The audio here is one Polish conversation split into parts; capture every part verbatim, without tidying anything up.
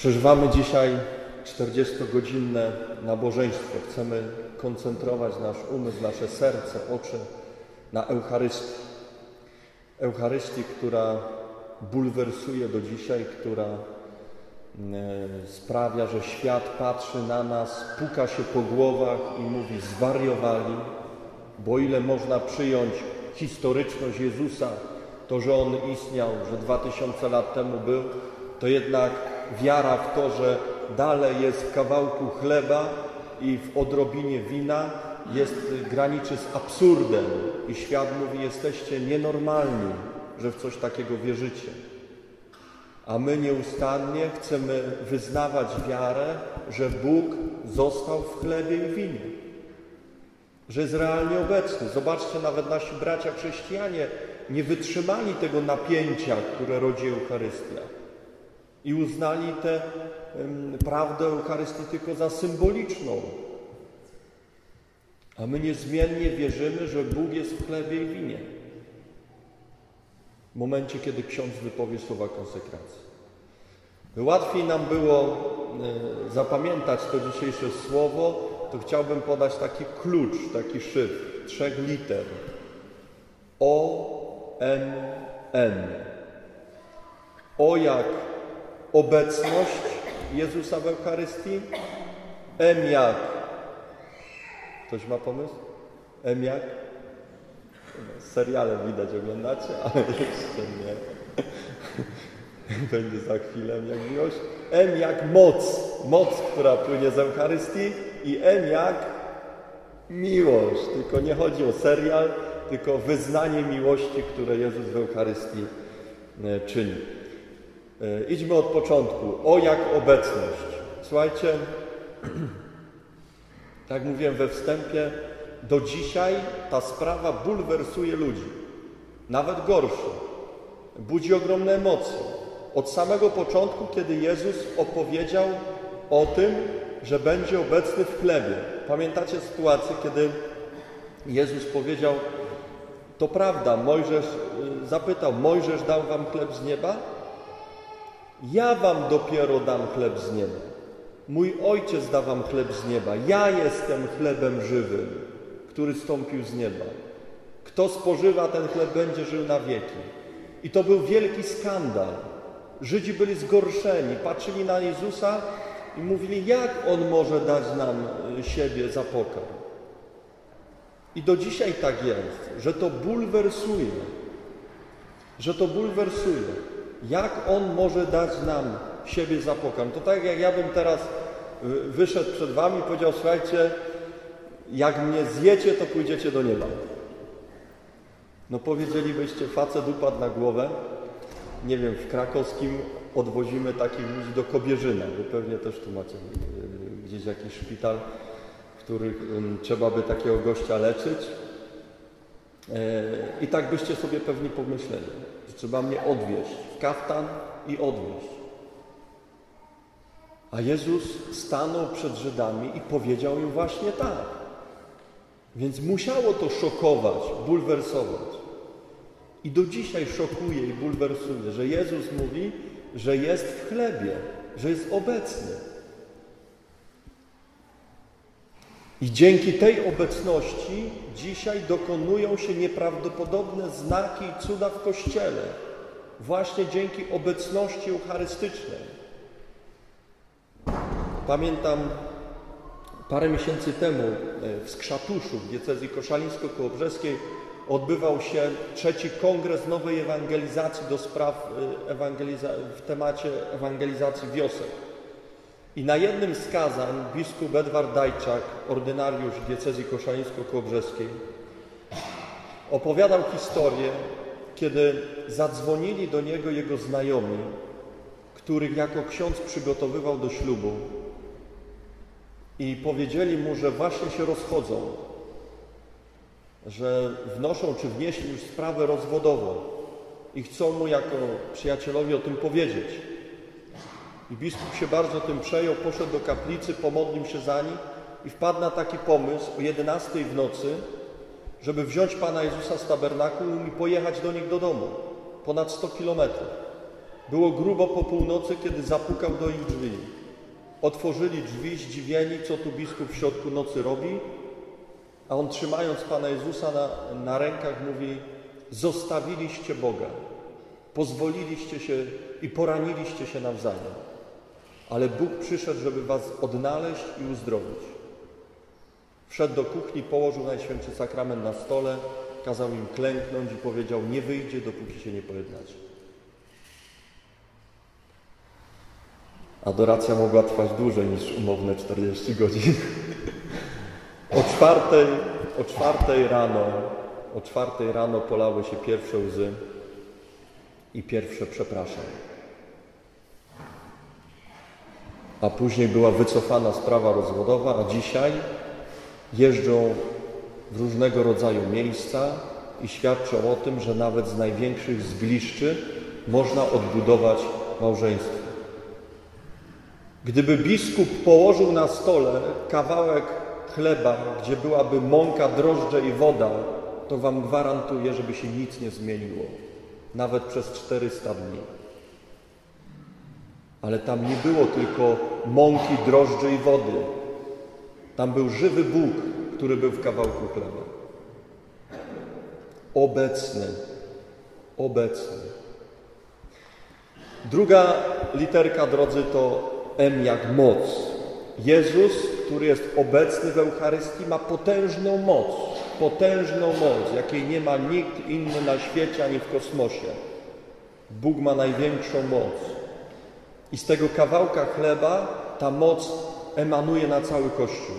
Przeżywamy dzisiaj czterdziestogodzinne nabożeństwo. Chcemy koncentrować nasz umysł, nasze serce, oczy na Eucharystii. Eucharystii, która bulwersuje do dzisiaj, która sprawia, że świat patrzy na nas, puka się po głowach i mówi: zwariowali, bo ile można przyjąć historyczność Jezusa, to, że On istniał, że dwa tysiące lat temu był, to jednak wiara w to, że dalej jest w kawałku chleba i w odrobinie wina, jest, graniczy z absurdem. I świat mówi: jesteście nienormalni, że w coś takiego wierzycie. A my nieustannie chcemy wyznawać wiarę, że Bóg został w chlebie i winie, że jest realnie obecny. Zobaczcie, nawet nasi bracia chrześcijanie nie wytrzymali tego napięcia, które rodzi Eucharystia i uznali tę um, prawdę Eucharystii tylko za symboliczną. A my niezmiennie wierzymy, że Bóg jest w chlebie i winie. W momencie, kiedy ksiądz wypowie słowa konsekracji. Łatwiej nam było e, zapamiętać to dzisiejsze słowo, to chciałbym podać taki klucz, taki szyfr, trzech liter. O, N, N. O jak obecność Jezusa w Eucharystii. M jak... Ktoś ma pomysł? M jak? Seriale widać, oglądacie, ale jeszcze nie. Będzie za chwilę M jak miłość. M jak moc. Moc, która płynie z Eucharystii. I M jak miłość. Tylko nie chodzi o serial, tylko wyznanie miłości, które Jezus w Eucharystii czyni. Idźmy od początku. O jak obecność. Słuchajcie, tak jak mówiłem we wstępie, do dzisiaj ta sprawa bulwersuje ludzi. Nawet gorsze. Budzi ogromne emocje. Od samego początku, kiedy Jezus opowiedział o tym, że będzie obecny w chlebie. Pamiętacie sytuację, kiedy Jezus powiedział: to prawda, Mojżesz zapytał, Mojżesz dał wam chleb z nieba? Ja wam dopiero dam chleb z nieba. Mój Ojciec da wam chleb z nieba. Ja jestem chlebem żywym, który stąpił z nieba. Kto spożywa ten chleb, będzie żył na wieki. I to był wielki skandal. Żydzi byli zgorszeni, patrzyli na Jezusa i mówili: jak On może dać nam siebie za pokarm? I do dzisiaj tak jest, że to bulwersuje. Że to bulwersuje. Jak On może dać nam siebie za pokarm? To tak jak ja bym teraz wyszedł przed wami i powiedział: słuchajcie, jak mnie zjecie, to pójdziecie do nieba. No powiedzielibyście: facet upadł na głowę. Nie wiem, w krakowskim odwozimy takich ludzi do Kobierzyna. Wy pewnie też tu macie gdzieś jakiś szpital, w którym trzeba by takiego gościa leczyć. I tak byście sobie pewnie pomyśleli, że trzeba mnie odwieźć w kaftan i odwieźć. A Jezus stanął przed Żydami i powiedział im właśnie tak. Więc musiało to szokować, bulwersować. I do dzisiaj szokuje i bulwersuje, że Jezus mówi, że jest w chlebie, że jest obecny. I dzięki tej obecności dzisiaj dokonują się nieprawdopodobne znaki i cuda w Kościele. Właśnie dzięki obecności eucharystycznej. Pamiętam, parę miesięcy temu w Skrzatuszu, w diecezji koszalińsko-kołobrzeskiej, odbywał się trzeci kongres nowej ewangelizacji do spraw ewangeliza w temacie ewangelizacji wiosek. I na jednym z kazań biskup Edward Dajczak, ordynariusz diecezji koszalińsko-kołobrzeskiej, opowiadał historię, kiedy zadzwonili do niego jego znajomi, których jako ksiądz przygotowywał do ślubu, i powiedzieli mu, że właśnie się rozchodzą, że wnoszą czy wnieśli już sprawę rozwodową i chcą mu jako przyjacielowi o tym powiedzieć. I biskup się bardzo tym przejął, poszedł do kaplicy, pomodlił się za nich i wpadł na taki pomysł o jedenastej w nocy, żeby wziąć Pana Jezusa z tabernakułum i pojechać do nich do domu. Ponad sto kilometrów. Było grubo po północy, kiedy zapukał do ich drzwi. Otworzyli drzwi, zdziwieni, co tu biskup w środku nocy robi, a on, trzymając Pana Jezusa na, na rękach, mówi: zostawiliście Boga, pozwoliliście się i poraniliście się nawzajem, ale Bóg przyszedł, żeby was odnaleźć i uzdrowić. Wszedł do kuchni, położył Najświętszy Sakrament na stole, kazał im klęknąć i powiedział: nie wyjdzie, dopóki się nie pojednacie. Adoracja mogła trwać dłużej niż umowne czterdzieści godzin. O czwartej, o czwartej rano, o czwartej rano polały się pierwsze łzy i pierwsze przepraszam. A później była wycofana sprawa rozwodowa, a dzisiaj jeżdżą w różnego rodzaju miejsca i świadczą o tym, że nawet z największych zgliszczy można odbudować małżeństwo. Gdyby biskup położył na stole kawałek chleba, gdzie byłaby mąka, drożdże i woda, to wam gwarantuję, żeby się nic nie zmieniło. Nawet przez czterysta dni. Ale tam nie było tylko mąki, drożdży i wody. Tam był żywy Bóg, który był w kawałku chleba. Obecny. Obecny. Druga literka, drodzy, to M jak moc. Jezus, który jest obecny w Eucharystii, ma potężną moc. Potężną moc, jakiej nie ma nikt inny na świecie ani w kosmosie. Bóg ma największą moc. I z tego kawałka chleba ta moc emanuje na cały Kościół.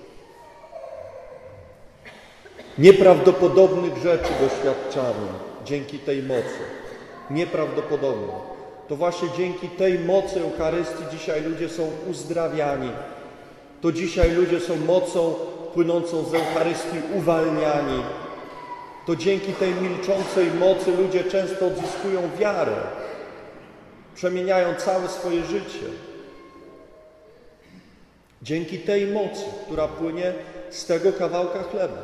Nieprawdopodobnych rzeczy doświadczamy dzięki tej mocy. Nieprawdopodobnych. To właśnie dzięki tej mocy Eucharystii dzisiaj ludzie są uzdrawiani. To dzisiaj ludzie są mocą płynącą z Eucharystii uwalniani. To dzięki tej milczącej mocy ludzie często odzyskują wiarę. Przemieniają całe swoje życie. Dzięki tej mocy, która płynie z tego kawałka chleba.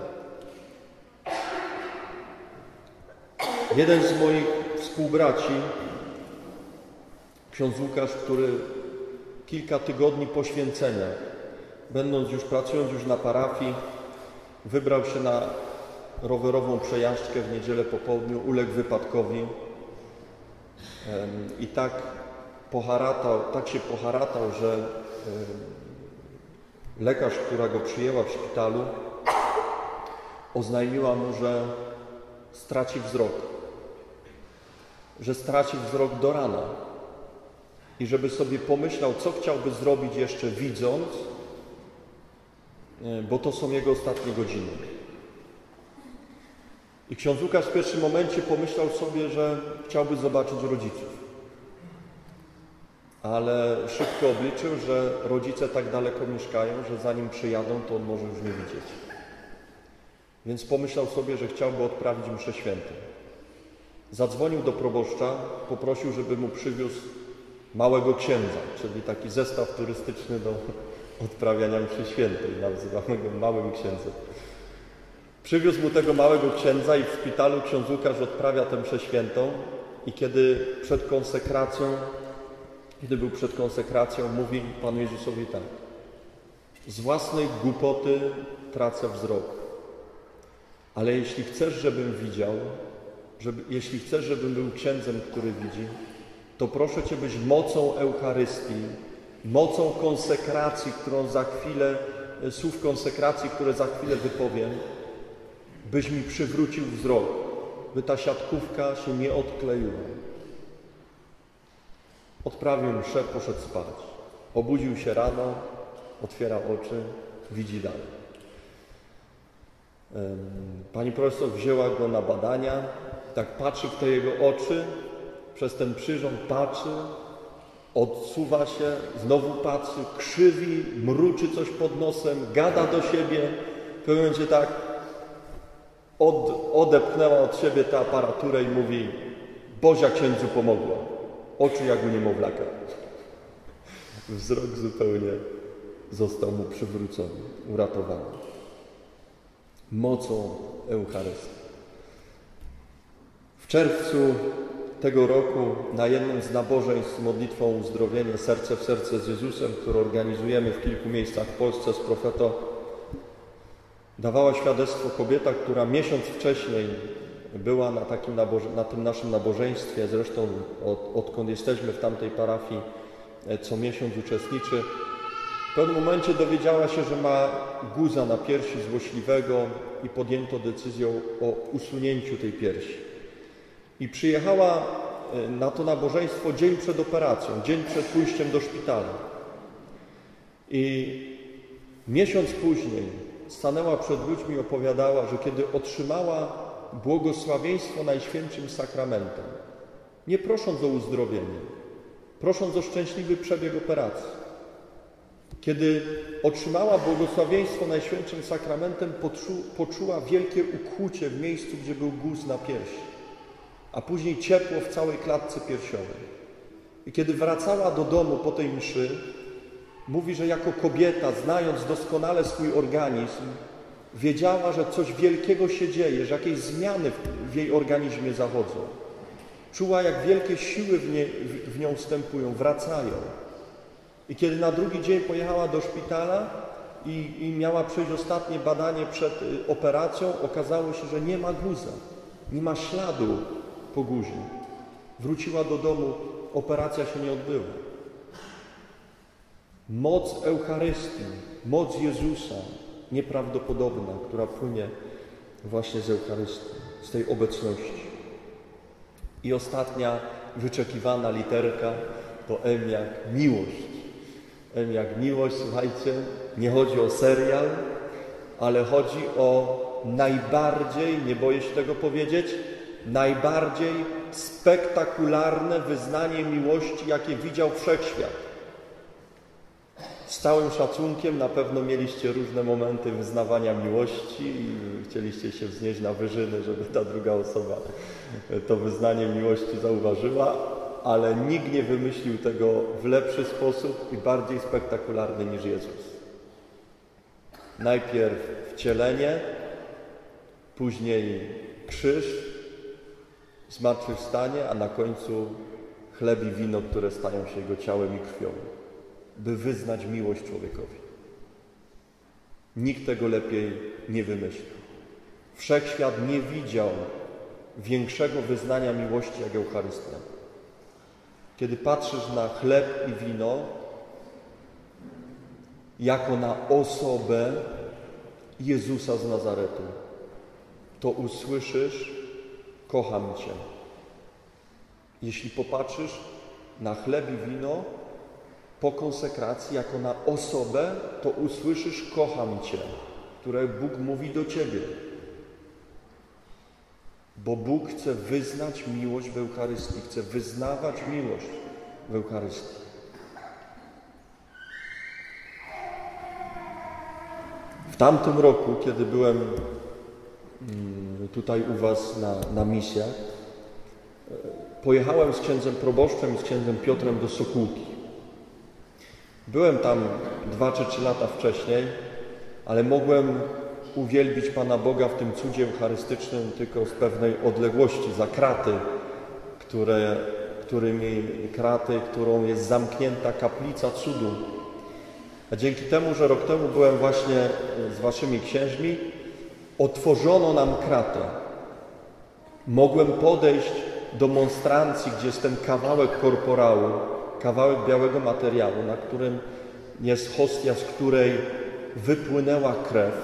Jeden z moich współbraci, ksiądz Łukasz, który kilka tygodni poświęcenia, będąc już, pracując już na parafii, wybrał się na rowerową przejażdżkę w niedzielę po południu, uległ wypadkowi i tak poharatał, tak się poharatał, że lekarz, która go przyjęła w szpitalu, oznajmiła mu, że straci wzrok, że straci wzrok do rana i żeby sobie pomyślał, co chciałby zrobić jeszcze widząc, bo to są jego ostatnie godziny. I ksiądz Łukasz w pierwszym momencie pomyślał sobie, że chciałby zobaczyć rodziców. Ale szybko obliczył, że rodzice tak daleko mieszkają, że zanim przyjadą, to on może już nie widzieć. Więc pomyślał sobie, że chciałby odprawić mszę świętą. Zadzwonił do proboszcza, poprosił, żeby mu przywiózł małego księdza, czyli taki zestaw turystyczny do odprawiania mszy świętej, nazywamy go małym księdzem. Przywiózł mu tego małego księdza i w szpitalu ksiądz Łukasz odprawia tę mszę świętą i kiedy przed konsekracją, kiedy był przed konsekracją, mówi Panu Jezusowi tak: z własnej głupoty tracę wzrok, ale jeśli chcesz, żebym widział, żeby, jeśli chcesz, żebym był księdzem, który widzi, to proszę Cię, byś mocą Eucharystii, mocą konsekracji, którą za chwilę, słów konsekracji, które za chwilę wypowiem, byś mi przywrócił wzrok, by ta siatkówka się nie odkleiła. Odprawił mszę, poszedł spać. Obudził się rano, otwiera oczy, widzi dalej. Pani profesor wzięła go na badania, tak patrzy w te jego oczy, przez ten przyrząd patrzy, odsuwa się, znowu patrzy, krzywi, mruczy coś pod nosem, gada do siebie. W pewnym momencie tak od, odepchnęła od siebie tę aparaturę i mówi: Bozia księdzu pomogła. Oczy jak u niemowlaka. Wzrok zupełnie został mu przywrócony, uratowany. Mocą Eucharystii. W czerwcu tego roku na jednym z nabożeństw z modlitwą uzdrowienie Serce w serce z Jezusem, które organizujemy w kilku miejscach w Polsce z Profeto, dawała świadectwo kobieta, która miesiąc wcześniej była na, takim naboże- na tym naszym nabożeństwie, zresztą od, odkąd jesteśmy w tamtej parafii, co miesiąc uczestniczy. W pewnym momencie dowiedziała się, że ma guza na piersi złośliwego i podjęto decyzję o usunięciu tej piersi. I przyjechała na to nabożeństwo dzień przed operacją, dzień przed pójściem do szpitala. I miesiąc później stanęła przed ludźmi i opowiadała, że kiedy otrzymała błogosławieństwo Najświętszym Sakramentem, nie prosząc o uzdrowienie, prosząc o szczęśliwy przebieg operacji, kiedy otrzymała błogosławieństwo Najświętszym Sakramentem, poczu, poczuła wielkie ukłucie w miejscu, gdzie był guz na piersi, a później ciepło w całej klatce piersiowej. I kiedy wracała do domu po tej mszy, mówi, że jako kobieta, znając doskonale swój organizm, wiedziała, że coś wielkiego się dzieje, że jakieś zmiany w jej organizmie zachodzą. Czuła, jak wielkie siły w, nie, w nią wstępują, wracają. I kiedy na drugi dzień pojechała do szpitala i, i miała przejść ostatnie badanie przed operacją, okazało się, że nie ma guza, nie ma śladu po guzie. Wróciła do domu, operacja się nie odbyła. Moc Eucharystii, moc Jezusa, nieprawdopodobna, która płynie właśnie z Eucharystii, z tej obecności. I ostatnia wyczekiwana literka to M jak miłość. M jak miłość, słuchajcie, nie chodzi o serial, ale chodzi o najbardziej, nie boję się tego powiedzieć, najbardziej spektakularne wyznanie miłości, jakie widział wszechświat. Z całym szacunkiem na pewno mieliście różne momenty wyznawania miłości i chcieliście się wznieść na wyżyny, żeby ta druga osoba to wyznanie miłości zauważyła, ale nikt nie wymyślił tego w lepszy sposób i bardziej spektakularny niż Jezus. Najpierw wcielenie, później krzyż, zmartwychwstanie, a na końcu chleb i wino, które stają się Jego ciałem i krwią, by wyznać miłość człowiekowi. Nikt tego lepiej nie wymyślił. Wszechświat nie widział większego wyznania miłości jak Eucharystia. Kiedy patrzysz na chleb i wino jako na osobę Jezusa z Nazaretu, to usłyszysz: kocham Cię. Jeśli popatrzysz na chleb i wino po konsekracji jako na osobę, to usłyszysz: kocham Cię, które Bóg mówi do Ciebie. Bo Bóg chce wyznać miłość w Eucharystii, chce wyznawać miłość w Eucharystii. W tamtym roku, kiedy byłem tutaj u Was na, na misjach, pojechałem z księdzem proboszczem i z księdzem Piotrem do Sokółki. Byłem tam dwa czy trzy lata wcześniej, ale mogłem uwielbić Pana Boga w tym cudzie eucharystycznym tylko z pewnej odległości, za kraty, które, którymi kraty, którą jest zamknięta kaplica cudu. A dzięki temu, że rok temu byłem właśnie z Waszymi księżmi, otworzono nam kratę. Mogłem podejść do monstrancji, gdzie jest ten kawałek korporału, kawałek białego materiału, na którym jest hostia, z której wypłynęła krew.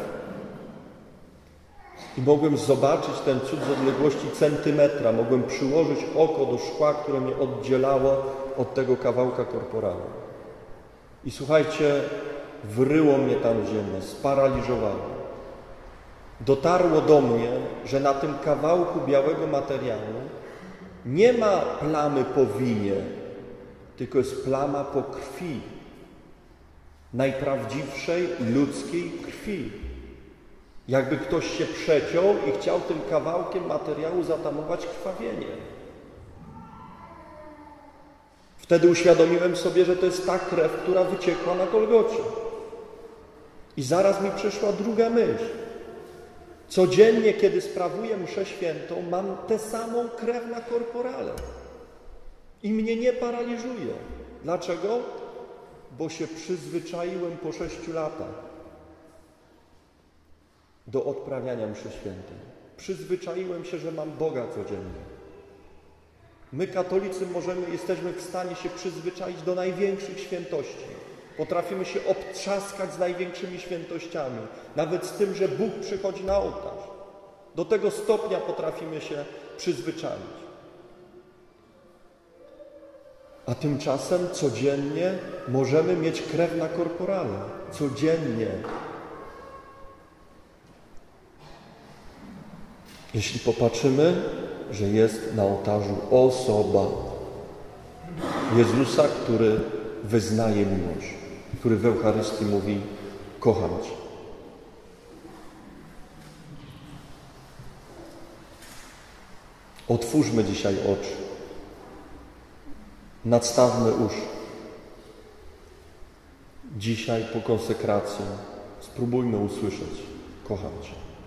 I mogłem zobaczyć ten cud z odległości centymetra. Mogłem przyłożyć oko do szkła, które mnie oddzielało od tego kawałka korporału. I słuchajcie, wryło mnie tam w ziemię, sparaliżowało. Dotarło do mnie, że na tym kawałku białego materiału nie ma plamy po winie, tylko jest plama po krwi. Najprawdziwszej ludzkiej krwi. Jakby ktoś się przeciął i chciał tym kawałkiem materiału zatamować krwawienie. Wtedy uświadomiłem sobie, że to jest ta krew, która wyciekła na Golgocie. I zaraz mi przyszła druga myśl. Codziennie, kiedy sprawuję mszę świętą, mam tę samą krew na korporale. I mnie nie paraliżuje. Dlaczego? Bo się przyzwyczaiłem po sześciu latach do odprawiania mszy świętej. Przyzwyczaiłem się, że mam Boga codziennie. My, katolicy, możemy, jesteśmy w stanie się przyzwyczaić do największych świętości. Potrafimy się obtrzaskać z największymi świętościami, nawet z tym, że Bóg przychodzi na ołtarz. Do tego stopnia potrafimy się przyzwyczaić. A tymczasem codziennie możemy mieć krew na korporale. Codziennie. Jeśli popatrzymy, że jest na ołtarzu osoba Jezusa, który wyznaje miłość, który w Eucharystii mówi: kocham Cię. Otwórzmy dzisiaj oczy. Nadstawmy uszy. Dzisiaj po konsekracji spróbujmy usłyszeć: kocham Cię.